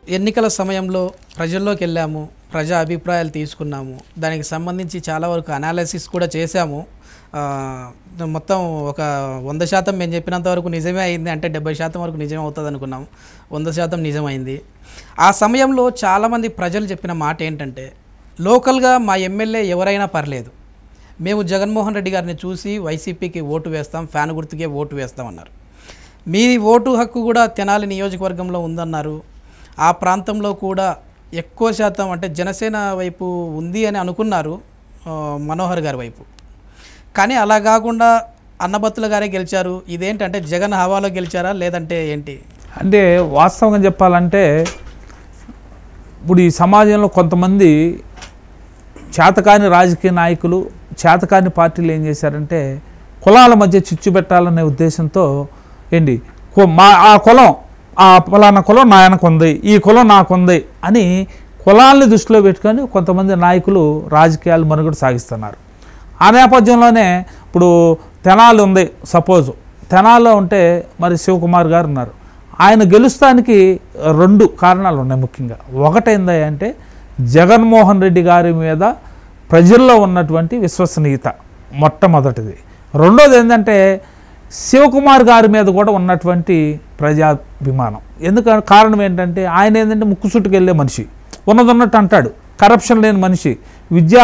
ఎన్నికల సమయంలో ప్రజల్లోకి వెళ్ళాము, ప్రజా అభిప్రాయాలు తీసుకున్నాము, దానికి సంబంధించి చాలా వరకు అనాలిసిస్ కూడా చేశాము. మొత్తం ఒక 100% మేము చెప్పినంత వరకు నిజమే అయింది అంటే 70% వరకు నిజమే అవుతుంది అనుకున్నాం. 100% నిజమైంది. ఆ సమయంలో చాలామంది ప్రజలు చెప్పిన మాట ఏంటంటే, లోకల్గా మా ఎమ్మెల్యే ఎవరైనా పర్లేదు, మేము జగన్మోహన్ రెడ్డి గారిని చూసి వైసీపీకి ఓటు వేస్తాం, ఫ్యాన్ గుర్తుకే ఓటు వేస్తామన్నారు. మీ ఓటు హక్కు కూడా తెనాలి నియోజకవర్గంలో ఉందన్నారు. ఆ ప్రాంతంలో కూడా ఎక్కువ శాతం అంటే జనసేన వైపు ఉంది అని అనుకున్నారు, మనోహర్ గారి వైపు. కానీ అలా కాకుండా అన్నబత్తుల గారే గెలిచారు. ఇదేంటంటే జగన్ హవాలో గెలిచారా లేదంటే ఏంటి? అంటే వాస్తవంగా చెప్పాలంటే ఇప్పుడు ఈ సమాజంలో కొంతమంది చేతకాని రాజకీయ నాయకులు, చేతకాని పార్టీలు ఏం చేశారంటే కులాల మధ్య చిచ్చు పెట్టాలనే ఉద్దేశంతో ఏంటి ఆ కులం, ఆ ఫలానా కులం నాయనకు ఉంది, ఈ కులం నాకుంది అని కులాలని దృష్టిలో పెట్టుకొని కొంతమంది నాయకులు రాజకీయాలు మనుగడ సాగిస్తున్నారు. ఆ నేపథ్యంలోనే ఇప్పుడు తెనాలి ఉంది, సపోజు తెనాలిలో ఉంటే మరి శివకుమార్ గారు ఉన్నారు. ఆయన గెలుస్తానికి 2 కారణాలు ఉన్నాయి ముఖ్యంగా. ఒకటైంది అంటే జగన్మోహన్ రెడ్డి గారి మీద ప్రజల్లో ఉన్నటువంటి విశ్వసనీయత మొట్టమొదటిది. రెండోది ఏంటంటే శివకుమార్ గారి మీద కూడా ఉన్నటువంటి ప్రజాభిమానం. ఎందుకంటే కారణం ఏంటంటే ఆయన ఏంటంటే ముక్కుసుట్టుకు వెళ్ళే మనిషి, ఉన్నదన్నట్టు అంటాడు, కరప్షన్ లేని మనిషి, విద్యా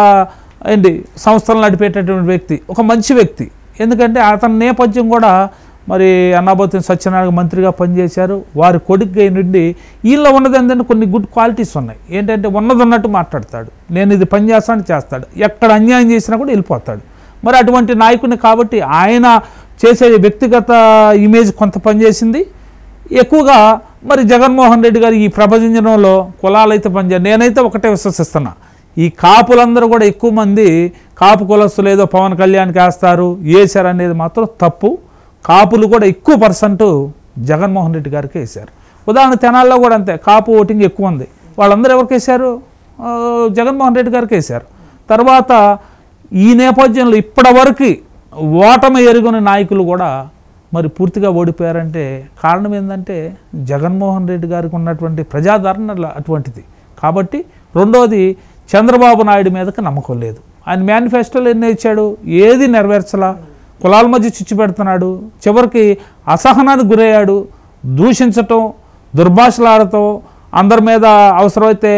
సంస్థలు నడిపేటటువంటి వ్యక్తి, ఒక మంచి వ్యక్తి. ఎందుకంటే అతని నేపథ్యం కూడా మరి అన్నాబత్తుని సత్యనారాయణ మంత్రిగా పనిచేశారు. వారి కొడుకు నుండి వీళ్ళ ఉన్నది ఏంటంటే కొన్ని గుడ్ క్వాలిటీస్ ఉన్నాయి. ఏంటంటే ఉన్నదన్నట్టు మాట్లాడతాడు, నేను ఇది పని చేస్తాడు, ఎక్కడ అన్యాయం చేసినా కూడా వెళ్ళిపోతాడు. మరి అటువంటి నాయకుడిని కాబట్టి ఆయన చేసే వ్యక్తిగత ఇమేజ్ కొంత పనిచేసింది. ఎక్కువగా మరి జగన్మోహన్ రెడ్డి గారు ఈ ప్రభంజనంలో కులాలైతే పనిచేయాలి. నేనైతే ఒకటే విశ్వసిస్తున్నా, ఈ కాపులందరూ కూడా ఎక్కువ మంది కాపు కులస్తులు ఏదో పవన్ కళ్యాణ్కి వేస్తారు, వేశారు అనేది మాత్రం తప్పు. కాపులు కూడా ఎక్కువ % జగన్మోహన్ రెడ్డి గారికి వేశారు. ఉదాహరణ తెనాల్లో కూడా అంతే, కాపు ఓటింగ్ ఎక్కువ ఉంది. వాళ్ళందరూ ఎవరికి వేశారు? జగన్మోహన్ రెడ్డి గారికి వేశారు. తర్వాత ఈ నేపథ్యంలో ఇప్పటివరకు ఓటమి ఎరుగుని నాయకులు కూడా మరి పూర్తిగా ఓడిపోయారంటే కారణం ఏంటంటే జగన్మోహన్ రెడ్డి గారికి ఉన్నటువంటి ప్రజాదరణ అటువంటిది. కాబట్టి రెండోది చంద్రబాబు నాయుడు మీదకి నమ్మకం లేదు. ఆయన మేనిఫెస్టోలో ఎన్ని ఇచ్చాడు, ఏది నెరవేర్చలా, కులాల మధ్య చిచ్చు పెడుతున్నాడు, చివరికి అసహనానికి గురయ్యాడు, దూషించటం, దుర్భాషలాడటం, అందరి మీద అవసరమైతే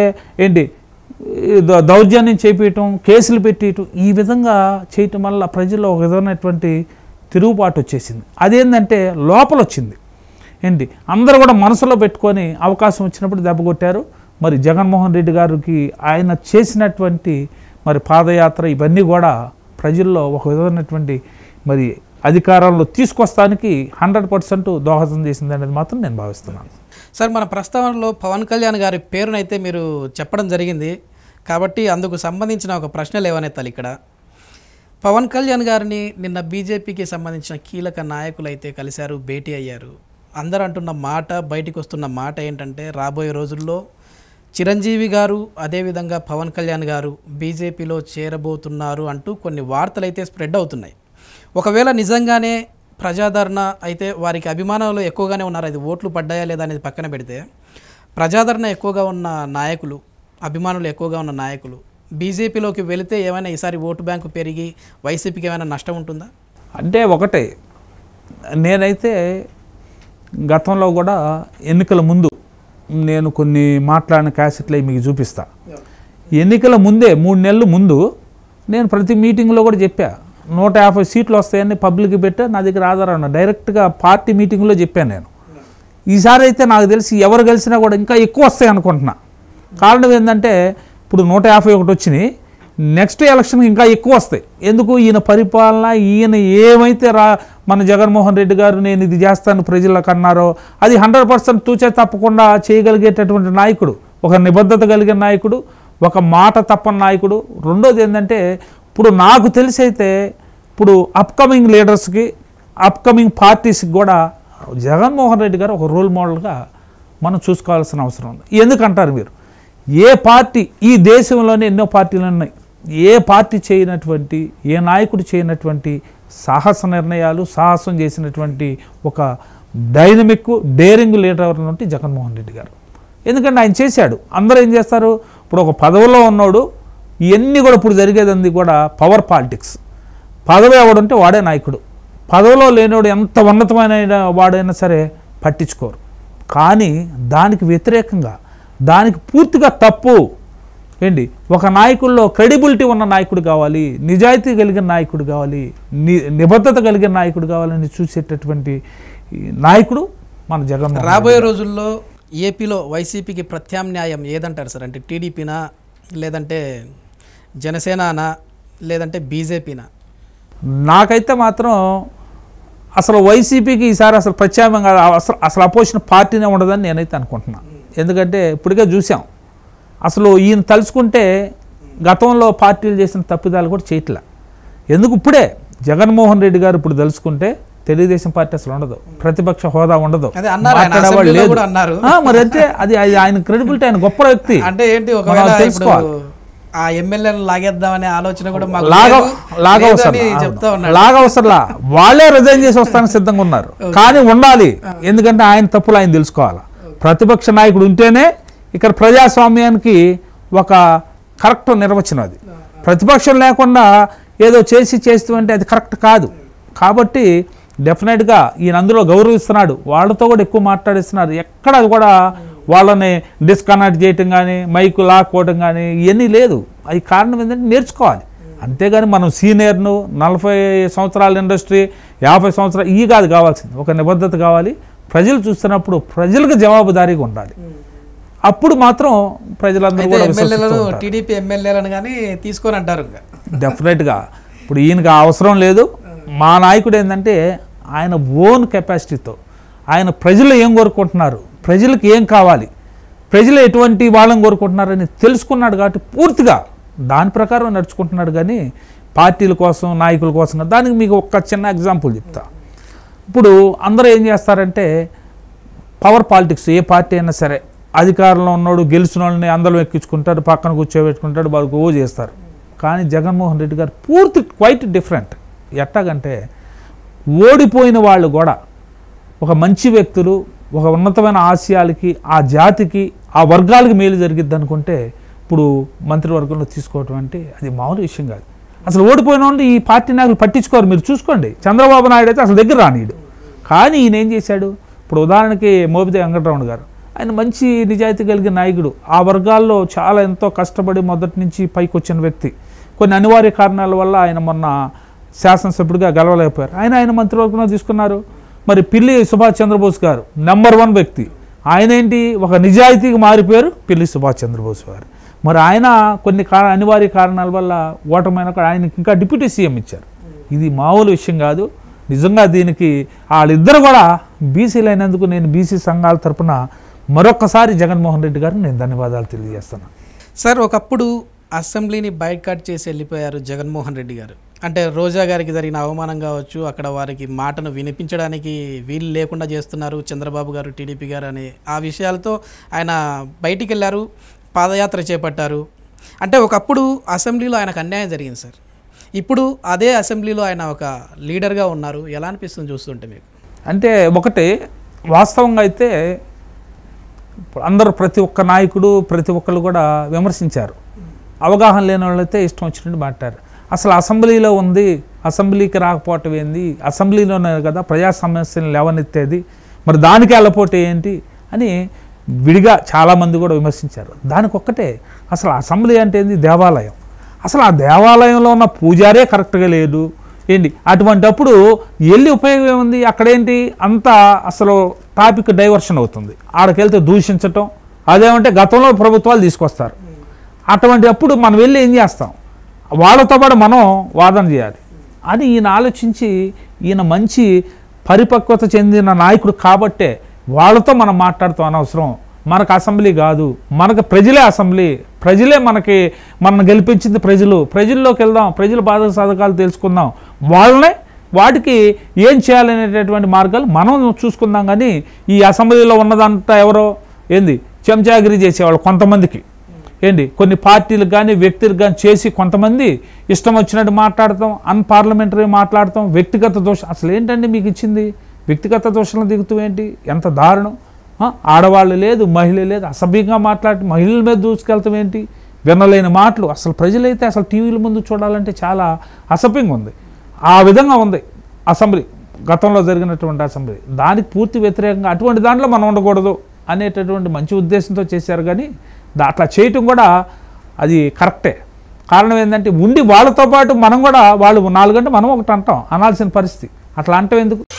దౌర్జన్యం చేపించటం, కేసులు పెట్టేయటం, ఈ విధంగా చేయటం వల్ల ప్రజల్లో ఒక విధమైనటువంటి తిరుగుబాటు వచ్చేసింది. అదేంటంటే లోపల వచ్చింది. అందరూ కూడా మనసులో పెట్టుకొని అవకాశం వచ్చినప్పుడు దెబ్బ కొట్టారు. మరి జగన్మోహన్ రెడ్డి గారికి ఆయన చేసినటువంటి మరి పాదయాత్ర ఇవన్నీ కూడా ప్రజల్లో ఒక విధమైనటువంటి మరి అధికారంలో తీసుకొస్తానికి 100% దోహదం చేసింది అనేది మాత్రం నేను భావిస్తున్నాను. సార్, మన ప్రస్తావనలో పవన్ కళ్యాణ్ గారి పేరునైతే మీరు చెప్పడం జరిగింది కాబట్టి అందుకు సంబంధించిన ఒక ప్రశ్న లేవనెత్తాలి ఇక్కడ. పవన్ కళ్యాణ్ గారిని నిన్న బీజేపీకి సంబంధించిన కీలక నాయకులు అయితే కలిశారు, భేటీ అయ్యారు. అందరూ అంటున్న మాట, బయటికి వస్తున్న మాట ఏంటంటే రాబోయే రోజుల్లో చిరంజీవి గారు అదేవిధంగా పవన్ కళ్యాణ్ గారు బీజేపీలో చేరబోతున్నారు అంటూ కొన్ని వార్తలు అయితే స్ప్రెడ్ అవుతున్నాయి. ఒకవేళ నిజంగానే ప్రజాదరణ అయితే వారికి అభిమానులు ఎక్కువగానే ఉన్నారు, అది ఓట్లు పడ్డాయా లేదా అనేది పక్కన పెడితే ప్రజాదరణ ఎక్కువగా ఉన్న నాయకులు, అభిమానులు ఎక్కువగా ఉన్న నాయకులు బీజేపీలోకి వెళితే ఏమైనా ఈసారి ఓటు బ్యాంకు పెరిగి వైసీపీకి ఏమైనా నష్టం ఉంటుందా? అంటే ఒకటే, నేనైతే గతంలో కూడా ఎన్నికల ముందు నేను కొన్ని మాట్లాడిన క్యాసెట్లు మీకు చూపిస్తా. ఎన్నికల ముందే 3 నెలల ముందు నేను ప్రతి మీటింగ్లో కూడా చెప్పా, 150 సీట్లు వస్తాయని పబ్లిక్ పెట్టా, నా దగ్గర ఆధారం డైరెక్ట్గా పార్టీ మీటింగ్లో చెప్పాను నేను. ఈసారి అయితే నాకు తెలిసి ఎవరు గెలిచినా కూడా ఇంకా ఎక్కువ వస్తాయి అనుకుంటున్నా. కారణం ఏంటంటే ఇప్పుడు 151 వచ్చినాయి, నెక్స్ట్ ఎలక్షన్కి ఇంకా ఎక్కువ వస్తాయి. ఎందుకు? ఈయన పరిపాలన, ఈయన ఏమైతే మన జగన్మోహన్ రెడ్డి గారు నేను ఇది చేస్తాను ప్రజలకు అన్నారో అది 100% తూచే తప్పకుండా చేయగలిగేటటువంటి నాయకుడు, ఒక నిబద్ధత కలిగిన నాయకుడు, ఒక మాట తప్పని నాయకుడు. రెండోది ఏంటంటే ఇప్పుడు నాకు తెలిసి అయితే ఇప్పుడు అప్కమింగ్ లీడర్స్కి, అప్కమింగ్ పార్టీస్కి కూడా జగన్మోహన్ రెడ్డి గారు ఒక రోల్ మోడల్గా మనం చూసుకోవాల్సిన అవసరం ఉంది. ఎందుకంటారు మీరు? ఏ పార్టీ, ఈ దేశంలోనే ఎన్నో పార్టీలు ఉన్నాయి, ఏ పార్టీ చేయనటువంటి, ఏ నాయకుడు చేయనటువంటి సాహస నిర్ణయాలు, సాహసం చేసినటువంటి ఒక డైనమిక్, డేరింగ్ లీడర్ అంటే జగన్మోహన్ రెడ్డి గారు. ఎందుకంటే ఆయన చేశాడు. అందరూ ఏం చేస్తారు, ఇప్పుడు ఒక పదవిలో ఉన్నోడు ఇవన్నీ కూడా ఇప్పుడు జరిగేది కూడా పవర్ పాలిటిక్స్. పదవి ఎవడుంటే వాడే నాయకుడు. పదవిలో లేనివాడు ఎంత ఉన్నతమైన వాడైనా సరే పట్టించుకోరు. కానీ దానికి వ్యతిరేకంగా, దానికి పూర్తిగా తప్పు ఏంటి, ఒక నాయకుల్లో క్రెడిబిలిటీ ఉన్న నాయకుడు కావాలి, నిజాయితీ కలిగిన నాయకుడు కావాలి, నిబద్ధత కలిగిన నాయకుడు కావాలని చూసేటటువంటి నాయకుడు మన జగన్. రాబోయే రోజుల్లో ఏపీలో వైసీపీకి ప్రత్యామ్నాయం ఏదంటారు సార్? అంటే టీడీపీనా, లేదంటే జనసేననా, లేదంటే బీజేపీనా? నాకైతే మాత్రం అసలు వైసీపీకి ఈసారి అసలు ప్రత్యామ్నాయంగా అసలు అపోజిషన్ పార్టీనే ఉండదని నేనైతే అనుకుంటున్నాను. ఎందుకంటే ఇప్పటికే చూసాం, అసలు ఈయన తలుచుకుంటే గతంలో పార్టీలు చేసిన తప్పిదాలు కూడా చేయట్లే. ఎందుకు ఇప్పుడే జగన్మోహన్ రెడ్డి గారు ఇప్పుడు తలుచుకుంటే తెలుగుదేశం పార్టీ అసలు ఉండదు, ప్రతిపక్ష హోదా ఉండదు, మాట్లాడేవాళ్ళు లేదు. మరి అంటే అది ఆయన క్రెడిబిలిటీ, ఆయన గొప్ప వ్యక్తి అంటే ఏంటి, తెలుసుకోవాలి. ఆ ఎమ్మెల్యేలు లాగేద్దామనే ఆలోచన కూడా లాగవసరలా, వాళ్ళే రిజైన్ చేసి వస్తానికి సిద్ధంగా ఉన్నారు. కానీ ఉండాలి, ఎందుకంటే ఆయన తప్పులు ఆయన తెలుసుకోవాలి. ప్రతిపక్ష నాయకుడు ఉంటేనే ఇక్కడ ప్రజాస్వామ్యానికి ఒక కరెక్ట్ నిర్వచనం. అది ప్రతిపక్షం లేకుండా ఏదో చేస్తుంటే అది కరెక్ట్ కాదు. కాబట్టి డెఫినెట్గా ఈయన అందులో గౌరవిస్తున్నాడు, వాళ్ళతో కూడా ఎక్కువ మాట్లాడిస్తున్నారు. ఎక్కడ అది కూడా వాళ్ళని డిస్కనెక్ట్ చేయటం కానీ, మైకు లాక్కోవటం కానీ ఇవన్నీ లేదు. అది కారణం ఏంటంటే నేర్చుకోవాలి. అంతేగాని మనం సీనియర్ను 40 సంవత్సరాల ఇండస్ట్రీ, 50 సంవత్సరాలు ఈ కాదు కావాల్సింది. ఒక నిబద్ధత కావాలి. ప్రజలు చూస్తున్నప్పుడు ప్రజలకు జవాబుదారీగా ఉండాలి. అప్పుడు మాత్రం ప్రజలందరూ కూడా టీడీపీ ఎమ్మెల్యేలను కానీ తీసుకొని అంటారు. డెఫినెట్గా ఇప్పుడు ఈయనకి అవసరం లేదు. మా నాయకుడు ఏంటంటే ఆయన ఓన్ కెపాసిటీతో ఆయన ప్రజలు ఏం కోరుకుంటున్నారు, ప్రజలకు ఏం కావాలి, ప్రజలు ఎటువంటి వాళ్ళని కోరుకుంటున్నారని తెలుసుకున్నాడు. కాబట్టి పూర్తిగా దాని ప్రకారం నడుచుకుంటున్నాడు. కానీ పార్టీల కోసం, నాయకుల కోసం. దానికి మీకు ఒక చిన్న ఎగ్జాంపుల్ చెప్తా. ఇప్పుడు అందరూ ఏం చేస్తారంటే పవర్ పాలిటిక్స్, ఏ పార్టీ అయినా సరే అధికారంలో ఉన్నోడు గెలిచిన వాళ్ళని అందరూ ఎక్కించుకుంటారు, పక్కన కూర్చోబెట్టుకుంటాడు, వాళ్ళకు ఓ చేస్తారు. కానీ జగన్మోహన్ రెడ్డి గారు క్వైట్ డిఫరెంట్. ఎట్టాగంటే ఓడిపోయిన వాళ్ళు కూడా ఒక మంచి వ్యక్తులు, ఒక ఉన్నతమైన ఆశయాలకి, ఆ జాతికి, ఆ వర్గాలకి మేలు జరిగిద్ది అనుకుంటే ఇప్పుడు మంత్రివర్గంలో తీసుకోవటం అంటే అది మామూలు విషయం కాదు. అసలు ఓడిపోయిన వాళ్ళు ఈ పార్టీ నాయకులు పట్టించుకోరు. మీరు చూసుకోండి, చంద్రబాబు నాయుడు అయితే అసలు దగ్గర రానీడు. కానీ ఈయన ఏం చేశాడు, ఇప్పుడు ఉదాహరణకి మోపిదేవి వెంకటరమణ గారు, ఆయన మంచి నిజాయితీ కలిగిన నాయకుడు. ఆ వర్గాల్లో చాలా ఎంతో కష్టపడి మొదటి నుంచి పైకి వచ్చిన వ్యక్తి. కొన్ని అనివార్య కారణాల వల్ల ఆయన మొన్న శాసనసభ్యుడిగా గెలవలేకపోయారు. ఆయన మంత్రివర్గంలో తీసుకున్నారు. మరి పిల్లి సుభాష్ చంద్రబోస్ గారు నెంబర్ 1 వ్యక్తి. ఆయన ఏంటి, ఒక నిజాయితీగా మారిపోయారు పిల్లి సుభాష్ చంద్రబోస్ గారు. మరి ఆయన కొన్ని అనివార్య కారణాల వల్ల ఓటమైన ఆయనకి ఇంకా డిప్యూటీ సీఎం ఇచ్చారు. ఇది మామూలు విషయం కాదు. నిజంగా దీనికి వాళ్ళిద్దరు కూడా బీసీలు అయినందుకు నేను బీసీ సంఘాల తరఫున మరొకసారి జగన్మోహన్ రెడ్డి గారికి నేను ధన్యవాదాలు తెలియజేస్తున్నాను. సార్, ఒకప్పుడు అసెంబ్లీని బైకాట్ చేసి వెళ్ళిపోయారు జగన్మోహన్ రెడ్డి గారు. అంటే రోజా గారికి జరిగిన అవమానం కావచ్చు, అక్కడ వారికి మాటను వినిపించడానికి వీలు లేకుండా చేస్తున్నారు చంద్రబాబు గారు, టీడీపీ గారు అనే ఆ విషయాలతో ఆయన బయటికి వెళ్ళారు, పాదయాత్ర చేపట్టారు. అంటే ఒకప్పుడు అసెంబ్లీలో ఆయనకు అన్యాయం జరిగింది సార్. ఇప్పుడు అదే అసెంబ్లీలో ఆయన ఒక లీడర్గా ఉన్నారు. ఎలా అనిపిస్తుంది చూస్తుంటే మీకు? అంటే ఒకటి వాస్తవంగా అయితే అందరూ ప్రతి ఒక్క నాయకుడు, ప్రతి ఒక్కరు కూడా విమర్శించారు. అవగాహన లేని వాళ్ళైతే ఇష్టం వచ్చినట్టు మాట్లాడారు. అసలు అసెంబ్లీలో ఉంది, అసెంబ్లీకి రాకపోవటం ఏంది, అసెంబ్లీలోనే కదా ప్రజా సమస్యలు లేవనెత్తేది, మరి దానికి వెళ్ళపోతే ఏంటి అని విడిగా చాలామంది కూడా విమర్శించారు. దానికి ఒక్కటే, అసలు అసెంబ్లీ అంటే ఏంది, దేవాలయం. అసలు ఆ దేవాలయంలో ఉన్న పూజారే కరెక్ట్గా లేదు ఏంటి, అటువంటిప్పుడు వెళ్ళి ఉపయోగం ఏముంది? అక్కడేంటి అంతా అసలు టాపిక్ డైవర్షన్ అవుతుంది. ఆడకెళ్తే దూషించటం, అదేమంటే గతంలో ప్రభుత్వాలు తీసుకొస్తారు. అటువంటి అప్పుడు మనం వెళ్ళి ఏం చేస్తాం, వాళ్ళతో పాటు మనం వాదన చేయాలి అని ఈయన ఆలోచించి, ఈయన మంచి పరిపక్వత చెందిన నాయకుడు కాబట్టే వాళ్ళతో మనం మాట్లాడుతాం. అనవసరం, మనకు అసెంబ్లీ కాదు, మనకు ప్రజలే అసెంబ్లీ, ప్రజలే మనల్ని గెలిపించింది ప్రజల్లోకి వెళ్దాం, ప్రజల బాధ సాధకాలు తెలుసుకుందాం, వాళ్ళనే వాటికి ఏం చేయాలనేటటువంటి మార్గాలు మనం చూసుకుందాం. కానీ ఈ అసెంబ్లీలో ఉన్నదంతా ఎవరో ఏంది చెంచాగిరి చేసేవాళ్ళు కొంతమందికి ఏంటి, కొన్ని పార్టీలకు కానీ వ్యక్తులకు కానీ చేసి కొంతమంది ఇష్టం వచ్చినట్టు మాట్లాడతాం, అన్పార్లమెంటరీ మాట్లాడతాం, వ్యక్తిగత దోషం. అసలు ఏంటండి మీకు ఇచ్చింది, వ్యక్తిగత దోషంలో దిగుతూ ఏంటి, ఎంత దారుణం. ఆడవాళ్ళు లేదు, మహిళ లేదు, అసభ్యంగా మాట్లాడి మహిళల మీద దూసుకెళ్తాం ఏంటి, వినలేని మాటలు. అసలు ప్రజలైతే అసలు టీవీల ముందు చూడాలంటే చాలా అసభ్యంగా ఉంది. ఆ విధంగా ఉంది అసెంబ్లీ, గతంలో జరిగినటువంటి అసెంబ్లీ. దానికి పూర్తి వ్యతిరేకంగా అటువంటి దాంట్లో మనం ఉండకూడదు అనేటటువంటి మంచి ఉద్దేశంతో చేశారు. కానీ అట్లా చేయటం కూడా అది కరెక్టే. కారణం ఏంటంటే ఉండి వాళ్ళతో పాటు మనం కూడా, వాళ్ళు 4 గంటలు మనం ఒకటి అంటాం, అనాల్సిన పరిస్థితి. అట్లా అంటాం ఎందుకు?